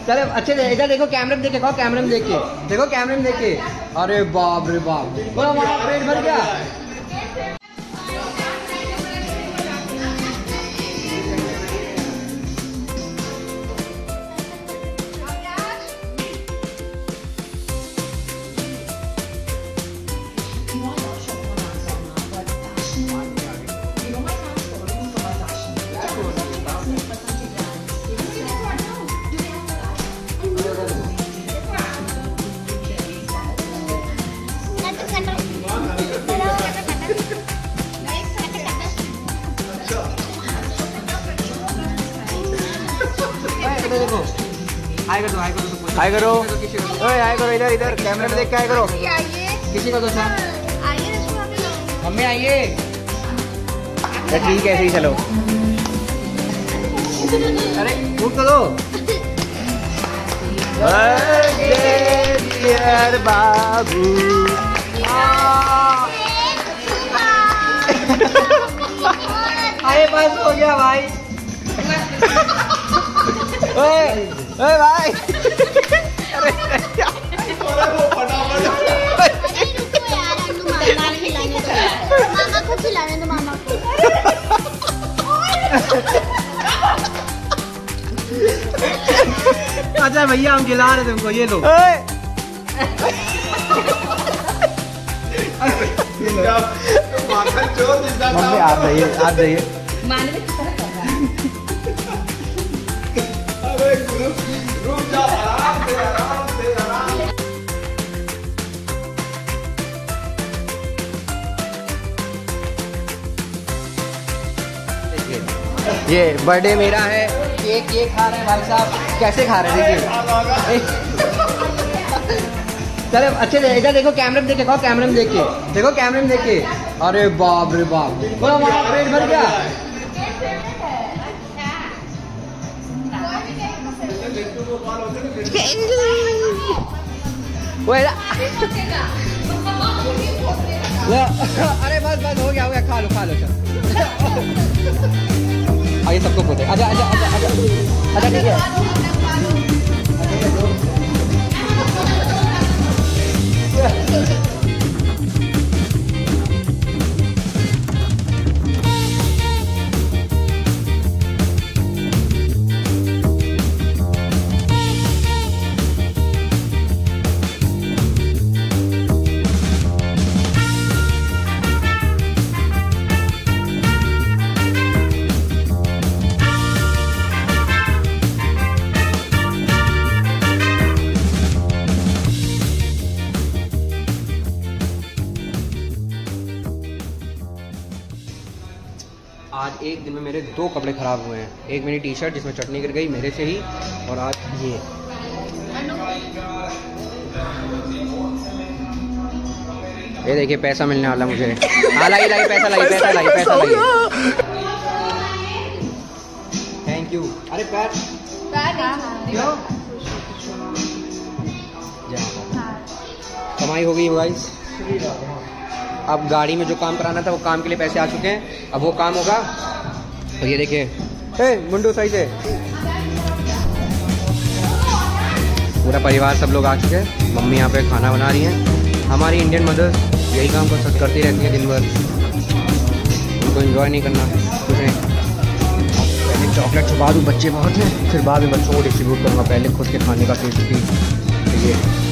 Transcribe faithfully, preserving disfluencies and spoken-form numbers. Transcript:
चलो अच्छे से इधर देखो, कैमरे में देख के खाओ, कैमरे में देख के देखो, कैमरे में देख के। अरे बाप रे बाप, पेट भर गया। देखो हाय करो, हाय करो, हाय करो, ओए हाय करो, इधर इधर कैमरे में देख के हाय करो। किसी को तो था, मम्मी आइए। ठीक है, ऐसे ही चलो। अरे उठ तो दो। डियर बाबू, अरे बस हो गया भाई। ओए ओए भाई, अरे क्या वो फटाफट। मामा को खिलाने दो, मामा को। अच्छा भैया हम खिला रहे तुमको, ये लो। मम्मी आप जाइए, आप जाइए। ये बर्थडे मेरा है, केक ये खा रहे हैं भाई साहब, कैसे खा रहे हैं देखिए। चलो अच्छे से इधर देखो, कैमरे में देख के खाओ, कैमरे में देख के देखो, कैमरे में देख के। अरे बाप रे बाप, बोला हमारा पेट भर गया। अरे बस बस हो गया हो गया, खा लो खा लो, चलो। आगे सबको बोलते, आजा आजा आजा आजा आजा, ठीक है। आज एक दिन में मेरे दो कपड़े ख़राब हुए हैं। एक मेरी टी शर्ट जिसमें चटनी गिर गई मेरे से ही, और आज ये। ये देखिए पैसा मिलने वाला मुझे। हाँ लाई लाई पैसा लाई पैसा लाई पैसा लाई। Thank you. अरे पैर क्यों? कमाई हो गई गाइस। अब गाड़ी में जो काम कराना था वो काम के लिए पैसे आ चुके हैं, अब वो काम होगा। तो ये देखिए, ए मुंडू सही से, पूरा परिवार सब लोग आ चुके हैं। मम्मी यहाँ पे खाना बना रही हैं। हमारी इंडियन मदर्स यही काम कर करती रहती हैं दिन भर, उनको एंजॉय नहीं करना कुछ नहीं। पहले चॉकलेट छुपा दूँ, बच्चे बहुत हैं, फिर बाद में बच्चों को डिस्ट्रीब्यूट करूँगा। पहले खुद के खाने का टेस्ट भी। ये